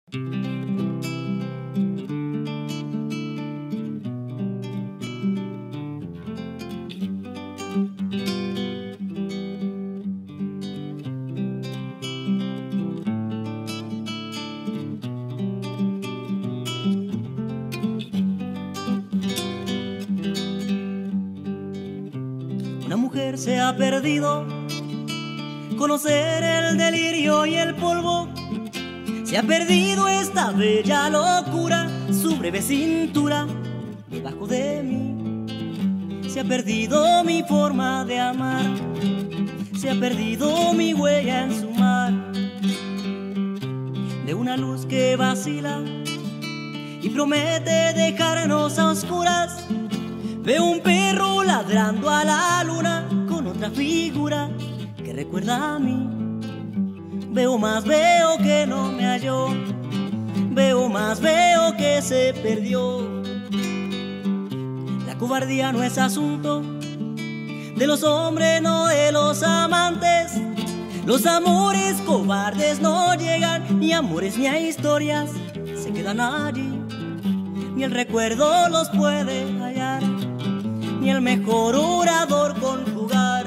Una mujer se ha perdido, conocer el delirio y el polvo. Se ha perdido esta bella locura, su breve cintura debajo de mí. Se ha perdido mi forma de amar, se ha perdido mi huella en su mar. De una luz que vacila y promete dejarnos a oscuras, veo un perro ladrando a la luna con otra figura que recuerda a mí. Veo más, veo que no me halló, veo más, veo que se perdió. La cobardía no es asunto de los hombres, no de los amantes. Los amores cobardes no llegan, ni amores ni a historias se quedan allí. Ni el recuerdo los puede hallar, ni el mejor orador conjugar.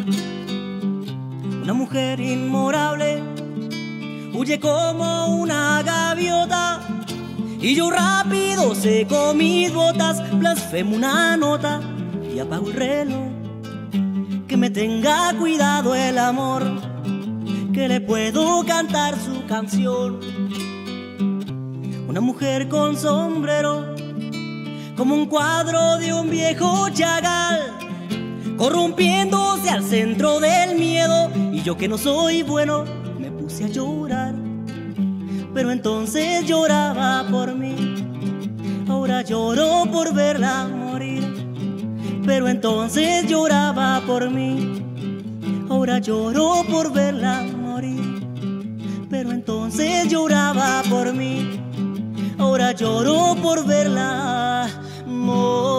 Una mujer inmorable huye como una gaviota, y yo rápido seco mis botas, blasfemo una nota y apago el reloj. Que me tenga cuidado el amor, que le puedo cantar su canción. Una mujer con sombrero, como un cuadro de un viejo Chagall, corrompiéndose al centro del miedo, y yo que no soy bueno me puse a llorar. Pero entonces lloraba por mí, ahora lloro por verla morir. Pero entonces lloraba por mí, ahora lloro por verla morir. Pero entonces lloraba por mí, ahora lloro por verla morir.